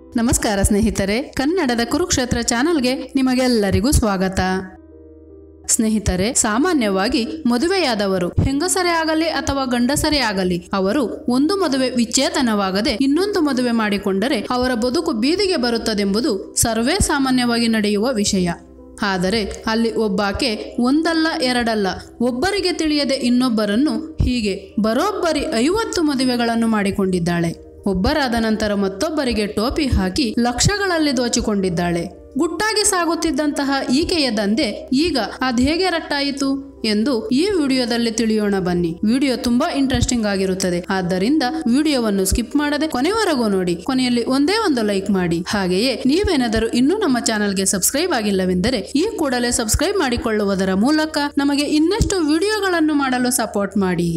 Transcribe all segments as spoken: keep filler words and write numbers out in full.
ನಮಸ್ಕಾರ ಸ್ನೇಹಿತರೆ, ಕನ್ನಡದ ಕುರುಕ್ಷೇತ್ರ ಚಾನೆಲ್ಗೆ ನಿಮಗೆಲ್ಲರಿಗೂ ಸ್ವಾಗತ. ಸ್ನೇಹಿತರೆ, ಸಾಮಾನ್ಯವಾಗಿ ಮದುವೆಯಾದವರು ಹೆಂಗಸರೇ ಆಗಲಿ ಅಥವಾ ಗಂಡಸರೇ ಆಗಲಿ ಅವರು ಒಂದು ಮದುವೆ ವಿಚ್ಛೇದನವಾಗದೆ ಇನ್ನೊಂದು ಮದುವೆ ಮಾಡಿಕೊಂಡರೆ ಅವರ ಬದುಕು ಬೀದಿಗೆ ಬರುತ್ತದೆಂಬುದು ಸರ್ವೇ ಸಾಮಾನ್ಯವಾಗಿ ನಡೆಯುವ ವಿಷಯ. ಆದರೆ ಅಲ್ಲಿ ಒಬ್ಬಾಕೆ ಒಂದಲ್ಲ ಎರಡಲ್ಲ ಒಬ್ಬರಿಗೆ ತಿಳಿಯದೆ ಇನ್ನೊಬ್ಬರನ್ನು ಹೀಗೆ ಬರೋಬ್ಬರಿ ಐವತ್ತು ಮದುವೆಗಳನ್ನು ಮಾಡಿಕೊಂಡಿದ್ದಾಳೆ. ಒಬ್ಬರಾದ ನಂತರ ಮತ್ತೊಬ್ಬರಿಗೆ ಟೋಪಿ ಹಾಕಿ ಲಕ್ಷಗಳಲ್ಲಿ ದೋಚಿಕೊಂಡಿದ್ದಾಳೆ. ಗುಟ್ಟಾಗಿ ಸಾಗುತ್ತಿದ್ದಂತಹ ಈಕೆಯ ದಂಧೆ ಈಗ ಅದೇಗೆ ರಟ್ಟಾಯಿತು ಎಂದು ಈ ವಿಡಿಯೋದಲ್ಲಿ ತಿಳಿಯೋಣ ಬನ್ನಿ. ವಿಡಿಯೋ ತುಂಬಾ ಇಂಟ್ರೆಸ್ಟಿಂಗ್ ಆಗಿರುತ್ತದೆ, ಆದ್ದರಿಂದ ವಿಡಿಯೋವನ್ನು ಸ್ಕಿಪ್ ಮಾಡದೆ ಕೊನೆವರೆಗೂ ನೋಡಿ. ಕೊನೆಯಲ್ಲಿ ಒಂದೇ ಒಂದು ಲೈಕ್ ಮಾಡಿ. ಹಾಗೆಯೇ ನೀವೇನಾದರೂ ಇನ್ನೂ ನಮ್ಮ ಚಾನೆಲ್ಗೆ ಸಬ್ಸ್ಕ್ರೈಬ್ ಆಗಿಲ್ಲವೆಂದರೆ ಈ ಕೂಡಲೇ ಸಬ್ಸ್ಕ್ರೈಬ್ ಮಾಡಿಕೊಳ್ಳುವುದರ ಮೂಲಕ ನಮಗೆ ಇನ್ನಷ್ಟು ವಿಡಿಯೋಗಳನ್ನು ಮಾಡಲು ಸಪೋರ್ಟ್ ಮಾಡಿ.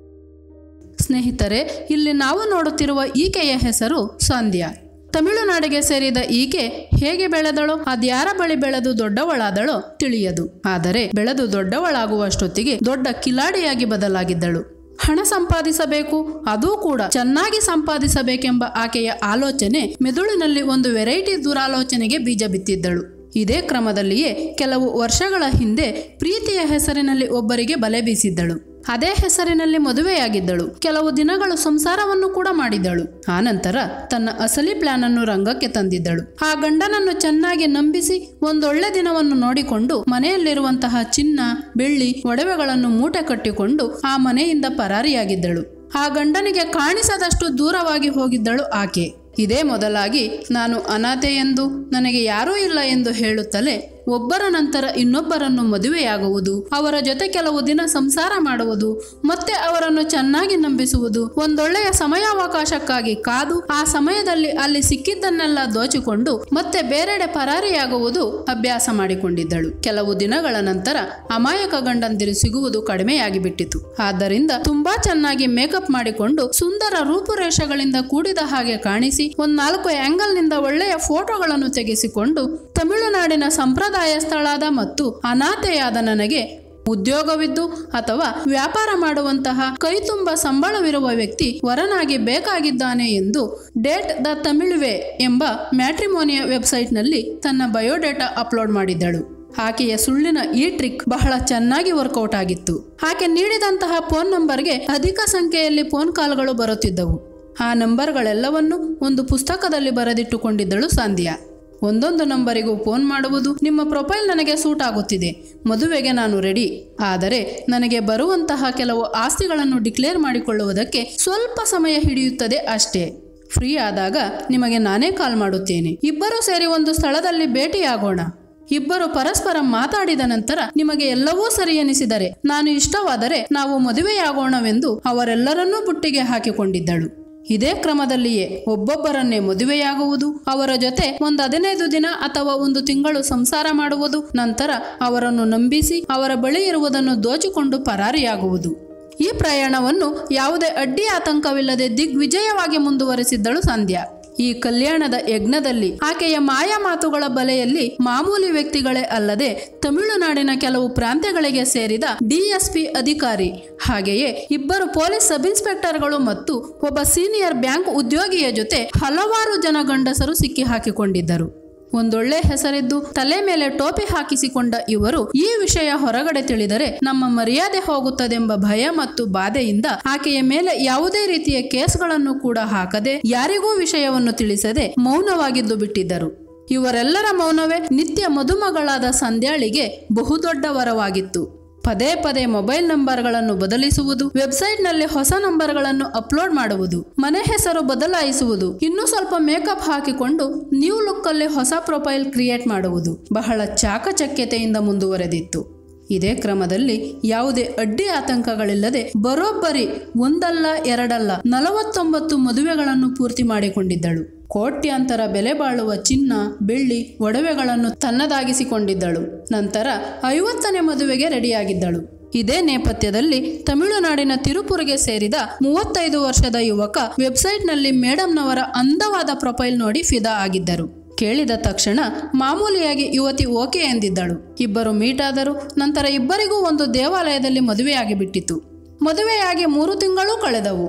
ಸ್ನೇಹಿತರೆ, ಇಲ್ಲಿ ನಾವು ನೋಡುತ್ತಿರುವ ಈಕೆಯ ಹೆಸರು ಸಂಧ್ಯಾ. ತಮಿಳುನಾಡಿಗೆ ಸೇರಿದ ಈಕೆ ಹೇಗೆ ಬೆಳೆದಳೋ, ಅದ್ಯಾರ ಬಳಿ ಬೆಳೆದು ದೊಡ್ಡವಳಾದಳೋ ತಿಳಿಯದು. ಆದರೆ ಬೆಳೆದು ದೊಡ್ಡವಳಾಗುವಷ್ಟೊತ್ತಿಗೆ ದೊಡ್ಡ ಕಿಲಾಡಿಯಾಗಿ ಬದಲಾಗಿದ್ದಳು. ಹಣ ಸಂಪಾದಿಸಬೇಕು, ಅದೂ ಕೂಡ ಚೆನ್ನಾಗಿ ಸಂಪಾದಿಸಬೇಕೆಂಬ ಆಕೆಯ ಆಲೋಚನೆ ಮೆದುಳಿನಲ್ಲಿ ಒಂದು ವೆರೈಟಿ ದುರಾಲೋಚನೆಗೆ ಬೀಜ ಬಿತ್ತಿದ್ದಳು. ಇದೇ ಕ್ರಮದಲ್ಲಿಯೇ ಕೆಲವು ವರ್ಷಗಳ ಹಿಂದೆ ಪ್ರೀತಿಯ ಹೆಸರಿನಲ್ಲಿ ಒಬ್ಬರಿಗೆ ಬಲೆ ಬೀಸಿದ್ದಳು. ಅದೇ ಹೆಸರಿನಲ್ಲಿ ಮದುವೆಯಾಗಿದ್ದಳು. ಕೆಲವು ದಿನಗಳು ಸಂಸಾರವನ್ನು ಕೂಡ ಮಾಡಿದ್ದಳು. ಆನಂತರ ತನ್ನ ಅಸಲಿ ಪ್ಲಾನ್ ಅನ್ನು ರಂಗಕ್ಕೆ ತಂದಿದ್ದಳು. ಆ ಗಂಡನನ್ನು ಚೆನ್ನಾಗಿ ನಂಬಿಸಿ ಒಂದೊಳ್ಳೆ ದಿನವನ್ನು ನೋಡಿಕೊಂಡು ಮನೆಯಲ್ಲಿರುವಂತಹ ಚಿನ್ನ, ಬೆಳ್ಳಿ, ಒಡವೆಗಳನ್ನು ಮೂಟೆ ಕಟ್ಟಿಕೊಂಡು ಆ ಮನೆಯಿಂದ ಪರಾರಿಯಾಗಿದ್ದಳು. ಆ ಗಂಡನಿಗೆ ಕಾಣಿಸದಷ್ಟು ದೂರವಾಗಿ ಹೋಗಿದ್ದಳು ಆಕೆ. ಇದೇ ಮೊದಲಾಗಿ ನಾನು ಅನಾಥೆ ಎಂದು, ನನಗೆ ಯಾರೂ ಇಲ್ಲ ಎಂದು ಹೇಳುತ್ತಲೇ ಒಬ್ಬರ ನಂತರ ಇನ್ನೊಬ್ಬರನ್ನು ಮದುವೆಯಾಗುವುದು, ಅವರ ಜೊತೆ ಕೆಲವು ದಿನ ಸಂಸಾರ ಮಾಡುವುದು, ಮತ್ತೆ ಅವರನ್ನು ಚೆನ್ನಾಗಿ ನಂಬಿಸುವುದು, ಒಂದೊಳ್ಳೆಯ ಸಮಯಾವಕಾಶಕ್ಕಾಗಿ ಕಾದು ಆ ಸಮಯದಲ್ಲಿ ಅಲ್ಲಿ ಸಿಕ್ಕಿದ್ದನ್ನೆಲ್ಲ ದೋಚಿಕೊಂಡು ಮತ್ತೆ ಬೇರೆಡೆ ಪರಾರಿಯಾಗುವುದು ಅಭ್ಯಾಸ ಮಾಡಿಕೊಂಡಿದ್ದಳು. ಕೆಲವು ದಿನಗಳ ನಂತರ ಅಮಾಯಕ ಗಂಡಂದಿರು ಸಿಗುವುದು ಕಡಿಮೆಯಾಗಿ ಬಿಟ್ಟಿತು. ಆದ್ದರಿಂದ ತುಂಬಾ ಚೆನ್ನಾಗಿ ಮೇಕಪ್ ಮಾಡಿಕೊಂಡು ಸುಂದರ ರೂಪುರೇಷೆಗಳಿಂದ ಕೂಡಿದ ಹಾಗೆ ಕಾಣಿಸಿ ಒಂದ್ ನಾಲ್ಕು ಆಂಗಲ್ ನಿಂದ ಒಳ್ಳೆಯ ಫೋಟೋಗಳನ್ನು ತೆಗೆಸಿಕೊಂಡು ತಮಿಳುನಾಡಿನ ಸಂಪ್ರದಾಯ ಸ್ಥಳಾದ ಮತ್ತು ಅನಾಥೆಯಾದ ನನಗೆ ಉದ್ಯೋಗವಿದ್ದು ಅಥವಾ ವ್ಯಾಪಾರ ಮಾಡುವಂತಹ ಕೈ ತುಂಬ ಸಂಬಳವಿರುವ ವ್ಯಕ್ತಿ ವರನಾಗಿ ಬೇಕಾಗಿದ್ದಾನೆ ಎಂದು ಡೇಟ್ ದ ತಮಿಳುವೆ ಎಂಬ ಮ್ಯಾಟ್ರಿಮೋನಿಯ ವೆಬ್ಸೈಟ್ನಲ್ಲಿ ತನ್ನ ಬಯೋಡೇಟಾ ಅಪ್ಲೋಡ್ ಮಾಡಿದ್ದಳು. ಆಕೆಯ ಸುಳ್ಳಿನ ಈ ಟ್ರಿಕ್ ಬಹಳ ಚೆನ್ನಾಗಿ ವರ್ಕೌಟ್ ಆಗಿತ್ತು. ಆಕೆ ನೀಡಿದಂತಹ ಫೋನ್ ನಂಬರ್ಗೆ ಅಧಿಕ ಸಂಖ್ಯೆಯಲ್ಲಿ ಫೋನ್ ಕಾಲ್ಗಳು ಬರುತ್ತಿದ್ದವು. ಆ ನಂಬರ್ಗಳೆಲ್ಲವನ್ನು ಒಂದು ಪುಸ್ತಕದಲ್ಲಿ ಬರೆದಿಟ್ಟುಕೊಂಡಿದ್ದಳು ಸಂಧ್ಯಾ. ಒಂದೊಂದು ನಂಬರಿಗೂ ಫೋನ್ ಮಾಡುವುದು, ನಿಮ್ಮ ಪ್ರೊಫೈಲ್ ನನಗೆ ಸೂಟ್ ಆಗುತ್ತಿದೆ, ಮದುವೆಗೆ ನಾನು ರೆಡಿ, ಆದರೆ ನನಗೆ ಬರುವಂತಹ ಕೆಲವು ಆಸ್ತಿಗಳನ್ನು ಡಿಕ್ಲೇರ್ ಮಾಡಿಕೊಳ್ಳುವುದಕ್ಕೆ ಸ್ವಲ್ಪ ಸಮಯ ಹಿಡಿಯುತ್ತದೆ ಅಷ್ಟೇ. ಫ್ರೀ ಆದಾಗ ನಿಮಗೆ ನಾನೇ ಕಾಲ್ ಮಾಡುತ್ತೇನೆ. ಇಬ್ಬರು ಸೇರಿ ಒಂದು ಸ್ಥಳದಲ್ಲಿ ಭೇಟಿಯಾಗೋಣ. ಇಬ್ಬರು ಪರಸ್ಪರ ಮಾತಾಡಿದ ನಂತರ ನಿಮಗೆ ಎಲ್ಲವೂ ಸರಿ ಎನಿಸಿದರೆ, ನಾನು ಇಷ್ಟವಾದರೆ ನಾವು ಮದುವೆಯಾಗೋಣವೆಂದು ಅವರೆಲ್ಲರನ್ನೂ ಬುಟ್ಟಿಗೆ ಹಾಕಿಕೊಂಡಿದ್ದಳು. ಇದೇ ಕ್ರಮದಲ್ಲಿಯೇ ಒಬ್ಬೊಬ್ಬರನ್ನೇ ಮದುವೆಯಾಗುವುದು, ಅವರ ಜೊತೆ ಒಂದು ಹದಿನೈದು ದಿನ ಅಥವಾ ಒಂದು ತಿಂಗಳು ಸಂಸಾರ ಮಾಡುವುದು, ನಂತರ ಅವರನ್ನು ನಂಬಿಸಿ ಅವರ ಬಳಿ ಇರುವುದನ್ನು ದೋಚಿಕೊಂಡು ಪರಾರಿಯಾಗುವುದು. ಈ ಪ್ರಯಾಣವನ್ನು ಯಾವುದೇ ಅಡ್ಡಿ ಆತಂಕವಿಲ್ಲದೆ ದಿಗ್ವಿಜಯವಾಗಿ ಮುಂದುವರೆಸಿದ್ದಳು ಸಂಧ್ಯಾ. ಈ ಕಲ್ಯಾಣದ ಯಜ್ಞದಲ್ಲಿ ಆಕೆಯ ಮಾಯಾ ಮಾತುಗಳ ಬಲೆಯಲ್ಲಿ ಮಾಮೂಲಿ ವ್ಯಕ್ತಿಗಳೇ ಅಲ್ಲದೆ ತಮಿಳುನಾಡಿನ ಕೆಲವು ಪ್ರಾಂತ್ಯಗಳಿಗೆ ಸೇರಿದ ಡಿಎಸ್ಪಿ ಅಧಿಕಾರಿ, ಹಾಗೆಯೇ ಇಬ್ಬರು ಪೊಲೀಸ್ ಸಬ್ ಇನ್ಸ್ಪೆಕ್ಟರ್ಗಳು ಮತ್ತು ಒಬ್ಬ ಸೀನಿಯರ್ ಬ್ಯಾಂಕ್ ಉದ್ಯೋಗಿಯ ಜೊತೆ ಹಲವಾರು ಜನ ಗಂಡಸರು ಸಿಕ್ಕಿ ಹಾಕಿಕೊಂಡಿದ್ದರು. ಒಂದೊಳ್ಳೆ ಹೆಸರಿದ್ದು ತಲೆ ಮೇಲೆ ಟೋಪಿ ಹಾಕಿಸಿಕೊಂಡ ಇವರು ಈ ವಿಷಯ ಹೊರಗಡೆ ತಿಳಿದರೆ ನಮ್ಮ ಮರ್ಯಾದೆ ಹೋಗುತ್ತದೆಂಬ ಭಯ ಮತ್ತು ಬಾಧೆಯಿಂದ ಆಕೆಯ ಮೇಲೆ ಯಾವುದೇ ರೀತಿಯ ಕೇಸ್ಗಳನ್ನು ಕೂಡ ಹಾಕದೆ ಯಾರಿಗೂ ವಿಷಯವನ್ನು ತಿಳಿಸದೆ ಮೌನವಾಗಿದ್ದು ಬಿಟ್ಟಿದ್ದರು. ಇವರೆಲ್ಲರ ಮೌನವೇ ನಿತ್ಯ ಮದುಮಗಳಾದ ಸಂಧ್ಯಾಳಿಗೆ ಬಹುದೊಡ್ಡ ವರವಾಗಿತ್ತು. ಪದೇ ಪದೇ ಮೊಬೈಲ್ ನಂಬರ್ಗಳನ್ನು ಬದಲಿಸುವುದು, ವೆಬ್ಸೈಟ್ನಲ್ಲಿ ಹೊಸ ನಂಬರ್ಗಳನ್ನು ಅಪ್ಲೋಡ್ ಮಾಡುವುದು, ಮನೆ ಹೆಸರು ಬದಲಾಯಿಸುವುದು, ಇನ್ನೂ ಸ್ವಲ್ಪ ಮೇಕಪ್ ಹಾಕಿಕೊಂಡು ನ್ಯೂ ಲುಕ್ಕಲ್ಲಿ ಹೊಸ ಪ್ರೊಫೈಲ್ ಕ್ರಿಯೇಟ್ ಮಾಡುವುದು ಬಹಳ ಚಾಕಚಕ್ಯತೆಯಿಂದ ಮುಂದುವರೆದಿತ್ತು. ಇದೇ ಕ್ರಮದಲ್ಲಿ ಯಾವುದೇ ಅಡ್ಡಿ ಆತಂಕಗಳಿಲ್ಲದೆ ಬರೋಬ್ಬರಿ ಒಂದಲ್ಲ ಎರಡಲ್ಲ ನಲವತ್ತೊಂಬತ್ತು ಮದುವೆಗಳನ್ನು ಪೂರ್ತಿ ಮಾಡಿಕೊಂಡಿದ್ದಳು. ಕೋಟ್ಯಾಂತರ ಬೆಲೆ ಬಾಳುವ ಚಿನ್ನ, ಬೆಳ್ಳಿ, ಒಡವೆಗಳನ್ನು ತನ್ನದಾಗಿಸಿಕೊಂಡಿದ್ದಳು. ನಂತರ ಐವತ್ತನೇ ಮದುವೆಗೆ ರೆಡಿಯಾಗಿದ್ದಳು. ಇದೇ ನೇಪಥ್ಯದಲ್ಲಿ ತಮಿಳುನಾಡಿನ ತಿರುಪುರಿಗೆ ಸೇರಿದ ಮೂವತ್ತೈದು ವರ್ಷದ ಯುವಕ ವೆಬ್ಸೈಟ್ನಲ್ಲಿ ಮೇಡಮ್ನವರ ಅಂದವಾದ ಪ್ರೊಫೈಲ್ ನೋಡಿ ಫಿದಾ ಆಗಿದ್ದರು. ಕೇಳಿದ ತಕ್ಷಣ ಮಾಮೂಲಿಯಾಗಿ ಯುವತಿ ಓಕೆ ಎಂದಿದ್ದಳು. ಇಬ್ಬರು ಮೀಟ್ ಆದರು. ನಂತರ ಇಬ್ಬರಿಗೂ ಒಂದು ದೇವಾಲಯದಲ್ಲಿ ಮದುವೆಯಾಗಿ ಬಿಟ್ಟಿತು. ಮದುವೆಯಾಗಿ ಮೂರು ತಿಂಗಳೂ ಕಳೆದವು.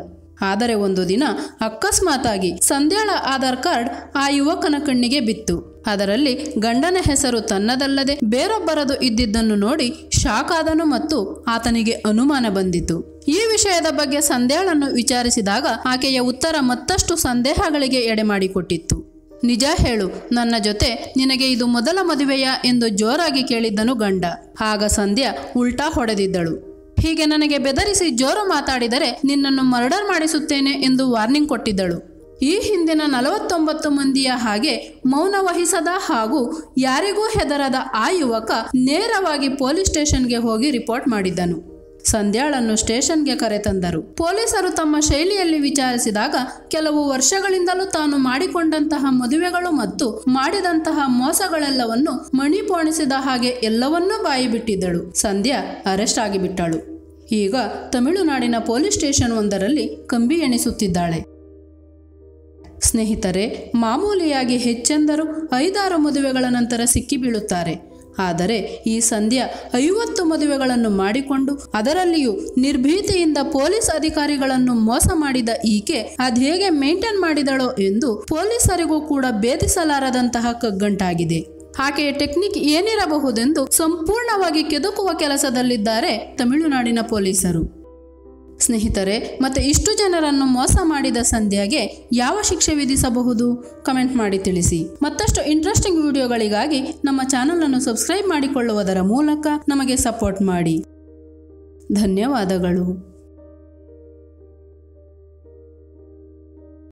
ಆದರೆ ಒಂದು ದಿನ ಅಕಸ್ಮಾತಾಗಿ ಸಂಧ್ಯಾಳ ಆಧಾರ್ ಕಾರ್ಡ್ ಆ ಯುವಕನ ಕಣ್ಣಿಗೆ ಬಿತ್ತು. ಅದರಲ್ಲಿ ಗಂಡನ ಹೆಸರು ತನ್ನದಲ್ಲದೆ ಬೇರೊಬ್ಬರದು ಇದ್ದಿದ್ದನ್ನು ನೋಡಿ ಶಾಕ್ ಆದನು ಮತ್ತು ಆತನಿಗೆ ಅನುಮಾನ ಬಂದಿತು. ಈ ವಿಷಯದ ಬಗ್ಗೆ ಸಂಧ್ಯಾಳನ್ನು ವಿಚಾರಿಸಿದಾಗ ಆಕೆಯ ಉತ್ತರ ಮತ್ತಷ್ಟು ಸಂದೇಹಗಳಿಗೆ ಎಡೆ ಮಾಡಿಕೊಟ್ಟಿತ್ತು. ನಿಜ ಹೇಳು, ನನ್ನ ಜೊತೆ ನಿನಗೆ ಇದು ಮೊದಲ ಮದುವೆಯಾ ಎಂದು ಜೋರಾಗಿ ಕೇಳಿದ್ದನು ಗಂಡ. ಆಗ ಸಂಧ್ಯಾ ಉಲ್ಟಾ ಹೊಡೆದಿದ್ದಳು. ಹೀಗೆ ನನಗೆ ಬೆದರಿಸಿ ಜೋರು ಮಾತಾಡಿದರೆ ನಿನ್ನನ್ನು ಮರ್ಡರ್ ಮಾಡಿಸುತ್ತೇನೆ ಎಂದು ವಾರ್ನಿಂಗ್ ಕೊಟ್ಟಿದ್ದಳು. ಈ ಹಿಂದಿನ ನಲವತ್ತೊಂಬತ್ತು ಮಂದಿಯ ಹಾಗೆ ಮೌನ ವಹಿಸದ ಹಾಗೂ ಯಾರಿಗೂ ಹೆದರದ ಆ ಯುವಕ ನೇರವಾಗಿ ಪೊಲೀಸ್ ಸ್ಟೇಷನ್ಗೆ ಹೋಗಿ ರಿಪೋರ್ಟ್ ಮಾಡಿದ್ದನು. ಸಂಧ್ಯಾಳನ್ನು ಸ್ಟೇಷನ್ಗೆ ಕರೆತಂದರು. ಪೊಲೀಸರು ತಮ್ಮ ಶೈಲಿಯಲ್ಲಿ ವಿಚಾರಿಸಿದಾಗ ಕೆಲವು ವರ್ಷಗಳಿಂದಲೂ ತಾನು ಮಾಡಿಕೊಂಡಂತಹ ಮದುವೆಗಳು ಮತ್ತು ಮಾಡಿದಂತಹ ಮೋಸಗಳೆಲ್ಲವನ್ನು ಮಣಿಪೋಣಿಸಿದ ಹಾಗೆ ಎಲ್ಲವನ್ನೂ ಬಾಯಿ ಬಿಟ್ಟಿದ್ದಳು. ಸಂಧ್ಯಾ ಅರೆಸ್ಟ್ ಆಗಿಬಿಟ್ಟಳು. ಈಗ ತಮಿಳುನಾಡಿನ ಪೊಲೀಸ್ ಸ್ಟೇಷನ್ ಒಂದರಲ್ಲಿ ಕಂಬಿ ಎಣಿಸುತ್ತಿದ್ದಾಳೆ. ಸ್ನೇಹಿತರೆ, ಮಾಮೂಲಿಯಾಗಿ ಹೆಚ್ಚೆಂದರೂ ಐದಾರು ಮದುವೆಗಳ ನಂತರ ಸಿಕ್ಕಿಬೀಳುತ್ತಾರೆ. ಆದರೆ ಈ ಸಂಧ್ಯಾ ಐವತ್ತು ಮದುವೆಗಳನ್ನು ಮಾಡಿಕೊಂಡು ಅದರಲ್ಲಿಯೂ ನಿರ್ಭೀತಿಯಿಂದ ಪೊಲೀಸ್ ಅಧಿಕಾರಿಗಳನ್ನು ಮೋಸ ಮಾಡಿದ ಈಕೆ ಅದೇಗೆ ಮೇಂಟೈನ್ ಮಾಡಿದಳೋ ಎಂದು ಪೊಲೀಸರಿಗೂ ಕೂಡ ಭೇದಿಸಲಾರದಂತಹ ಕಗ್ಗಂಟಾಗಿದೆ. ಆಕೆಯ ಟೆಕ್ನಿಕ್ ಏನಿರಬಹುದೆಂದು ಸಂಪೂರ್ಣವಾಗಿ ಕೆದಕುವ ಕೆಲಸದಲ್ಲಿದ್ದಾರೆ ತಮಿಳುನಾಡಿನ ಪೊಲೀಸರು. ಸ್ನೇಹಿತರೆ, ಮತ್ತೆ ಇಷ್ಟು ಜನರನ್ನು ಮೋಸ ಮಾಡಿದ ಸಂಧ್ಯಾಗೆ ಯಾವ ಶಿಕ್ಷೆ ವಿಧಿಸಬಹುದು? ಕಮೆಂಟ್ ಮಾಡಿ ತಿಳಿಸಿ. ಮತ್ತಷ್ಟು ಇಂಟ್ರೆಸ್ಟಿಂಗ್ ವಿಡಿಯೋಗಳಿಗಾಗಿ ನಮ್ಮ ಚಾನಲ್ ಅನ್ನು ಸಬ್ಸ್ಕ್ರೈಬ್ ಮಾಡಿಕೊಳ್ಳುವುದರ ಮೂಲಕ ನಮಗೆ ಸಪೋರ್ಟ್ ಮಾಡಿ. ಧನ್ಯವಾದಗಳು.